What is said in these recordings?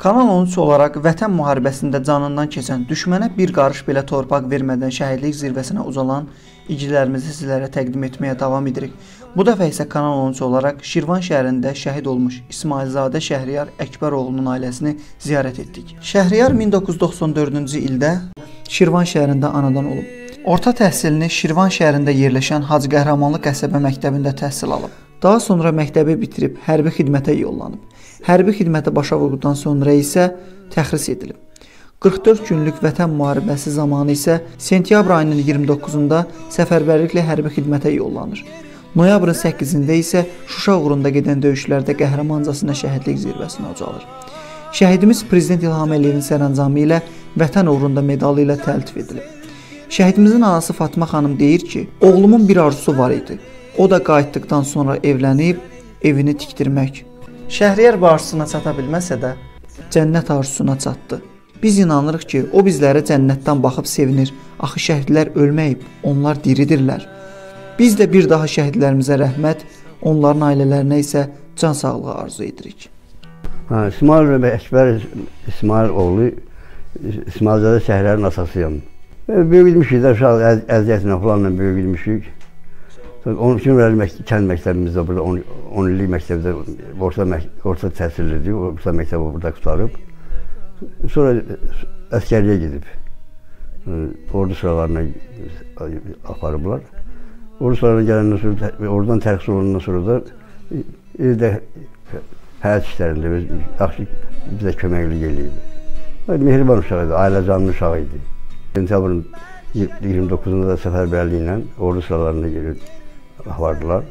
Kanal 13 olaraq Vətən müharibəsində canından keçən, düşmənə bir qarış belə torpaq vermədən şəhidlik zirvəsinə uzalan igidlərimizi sizlərə təqdim etməyə davam edirik. Bu dəfə isə Kanal 13 olaraq Şirvan şəhərində şəhid olmuş İsmailzadə Şəhriyar Əkbəroğlunun ailəsini ziyarət etdik. Şəhriyar 1994-cü ildə Şirvan şəhərində anadan olub. Orta təhsilini Şirvan şəhərində yerləşən Hacı Qəhrəmanlı qəsəbə məktəbində təhsil alıb. Daha sonra məktəbi bitirib hərbi xidmətə yollanıb. Hərbi xidmətə başa vurduqdan sonra isə təxris edilib. 44 günlük Vətən müharibəsi zamanı isə sentyabr ayının 29-da səfərbərliklə hərbi xidmətə yollanır. Noyabrın 8-də isə Şuşa uğrunda gedən döyüşlərdə qəhrəmancasına şəhidlik zirvəsinə ucalır. Şəhidimiz Prezident İlham Əliyevin sərəncamı ilə Vətən uğrunda medalı ilə təltif edilib. Şəhidimizin anası Fatma xanım deyir ki, oğlumun bir arzusu var idi. O da qayıtdıqdan sonra evlənib, evini tikdirmək. Şəhriyar bu arzusuna çata bilməsə də, cənnət arzusuna çatdı. Biz inanırıq ki, o bizlərə cənnətdən baxıb sevinir. Axı şəhidlər ölməyib, onlar diridirlər. Biz də bir daha şəhidlərimizə rəhmət, onların ailələrinə isə can sağlığı arzu edirik. İsmail Əkbər İsmail oğlu, İsmailzadə Şəhriyarın asasıyam. Böyüdmüşük də, uşaq əziyyətinə falanla böyüdmüşük. Onun üçün kənd məktəbimizdə, burada 10 illik məktəbdə orta təhsillidir, orta məktəbi burada qutarıb. Sonra əskərliyə gedib, ordu sıralarına aparıblar. Ordu sıralarına gələndən sonra, oradan tərxis olundan sonra da evdə həyat işlərində yaxşı bizə köməklik eləyib. Mehriban uşaq idi, ailə canlı uşaq idi. Sentyabrın 29-da da səfərbərliyi ilə ordu sıralarına gelib apardılar.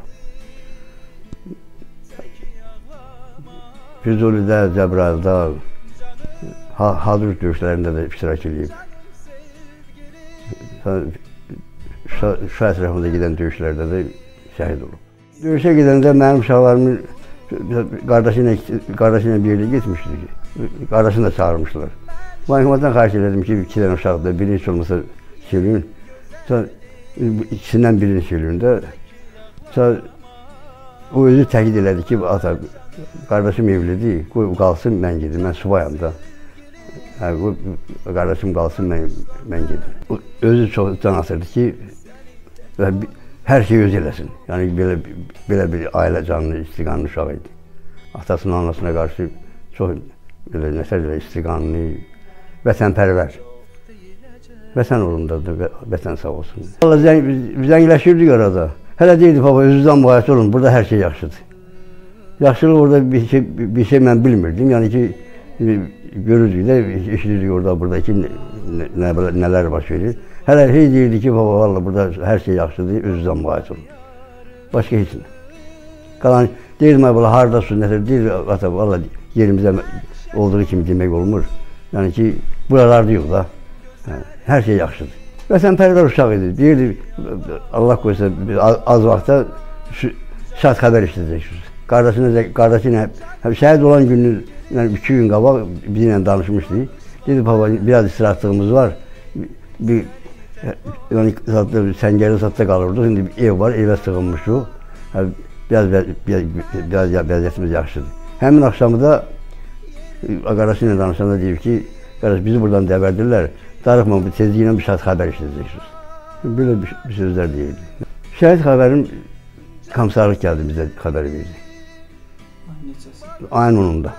Füzulidə, Cəbrayılda, Hadrut döyüşlərində də iştirak edib. Şuşa ətrafında gedən döyüşlərdə də şəhid olub. Döyüşə gedəndə mənim uşaqlarımın qardaşı ilə birlikdə getmişdi ki, qardaşını da çağırmışlar. Bankomatdan xahiş elədim ki, 2 dənə uşaqdır, biri heç olmasa söyləyin. İkisindən birini söyləyin də. O özü təkid elədi ki, ata, qardaşım evlidir, qoy qalsın, mən gedim, mən subayam da. Qardaşım qalsın, mən gedim. Özü çox can asırdı ki, hər şey öz eləsin. Yəni, belə bir ailə canlı, istiqanlı uşaq idi. Atasının, anasına qarşı çox istiqanlı, vətənpərvər. Vətən uğrundadır, vətən sağ olsun. Zəngləşirdik arada. Hələ deyildi, baba, özünüzdən müğayət olun, burada hər şey yaxşıdır. Yaxşılıq orada bir şey mən bilmirdim. Yəni ki, görürdük də, eşidirdik orada, buradakı nələr baş verir. Hələ deyildi ki, baba, valla burada hər şey yaxşıdır, özünüzdən müğayət olun. Başqa heç nə. Qalan, deyilmə, valla, haradasın, nəsə, deyil, ata, valla, yerimizdə olduğu kimi demək olmur. Yəni ki, buralarda yox da, hər şey yaxşıdır. Vətənpərvər uşaq idi, deyirdi, Allah qoysa, az vaxtda şad xəbər işləyəcəksiniz. Qardaşı ilə, şəhid olan günün 2 gün qabaq bizimlə danışmışdı. Dedi, baba, biraz istirahatlığımız var, Səngəli satda qalırdıq, indi ev var, evə sığınmışıq, biraz vəziyyətimiz yaxşıdır. Həmin axşamı da qardaşı ilə danışanda deyib ki, qardaş, bizi buradan dəvərdirlər, darıxma, bu tezliklə bir şahit xəbər işləyəcəksiniz. Belə bir sözlər deyildi. Şəhid xəbərim, komissarlıq gəldi, bizə xəbəri verdi. Ayın 10-da.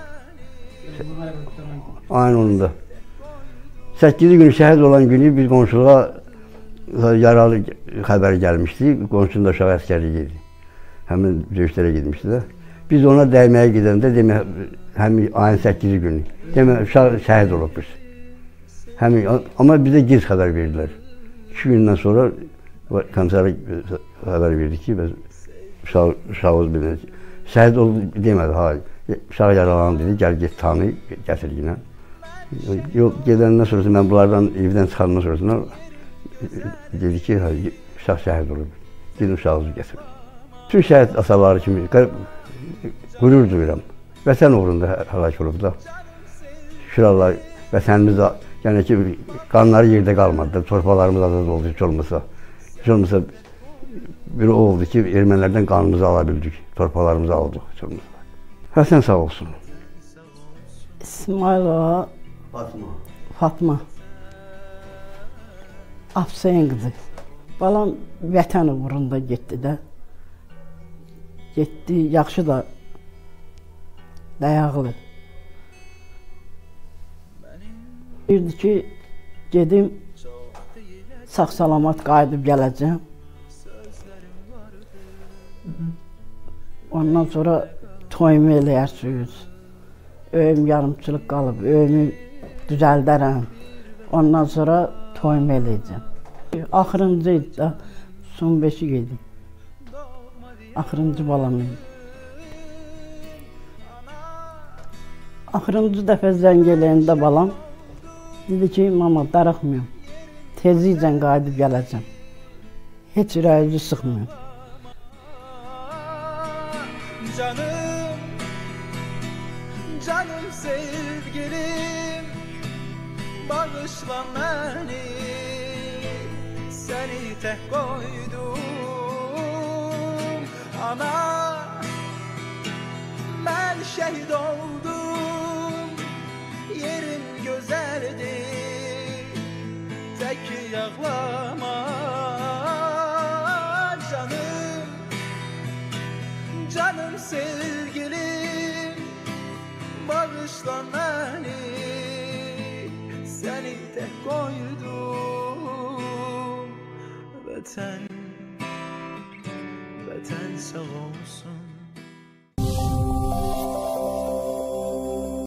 Ayın 10-da. 8-ci günü şəhid olan günü biz qonşuluğa yaralı xəbəri gəlmişdi. Qonşunun da uşaq əskərliyi idi. Həmin döyüşlərə gedmişdi də. Biz ona dəyməyə gedəndə, həmin ayın 8-ci günü, uşaq şəhid olubmuş. Amma bizə gec xəbər verdilər. 2 gündən sonra komissarlıq xəbər verdi ki, uşağımız bilir. Şəhid oldu demədi, uşaq yaralandı dedi, gəl get tanı, gətir yine. Gedəndən sonrası, mən bunlardan evdən çıxandan sonrasında dedi ki, uşaq şəhid olub, gedin uşağınızı gətirin. Tüm şəhid asaları kimi qürur duyuram. Vətən uğrunda həlak olub da. Şükür Allah, vətənimiz, yəni ki, qanları yerdə qalmadı, torpaqlarımız azad oldu, heç olmasa. Heç olmasa, bir o oldu ki, ermənilərdən qanımızı ala bildik, torpaqlarımızı aldıq, heç olmasa. Vətən sağ olsun. İsmailova Fatma. Fatma. Afsayan qızı. Balam vətən uğrunda getdi də. Getdi, yaxşı da dayaqlı. Deyirdi ki, gedim, sağ-salamat qayıdıb gələcəm. Ondan sonra toyumu eləyərsiniz. Öyüm yarımçılıq qalıb, öyümü düzəldərəm. Ondan sonra toyumu eləyəcəm. Axırıncı idi də, son 5-i gedim. Axırıncı balam idi. Axırıncı dəfə zəng eləyəndə balam dedi ki, mama darıxmıyorum. Tezliklə qayıdıb gələcəm. Heç ürəyinizi sıxmıyorum. Canım, canım sevgilim, bağışla beni, seni tek koydum. Ana, ben şehit oldum, yerim güzeldi, tek ağlama. Canım, canım sevgilim, bağışla beni, seni tek koydum. Vatan, vatan sağ olsun.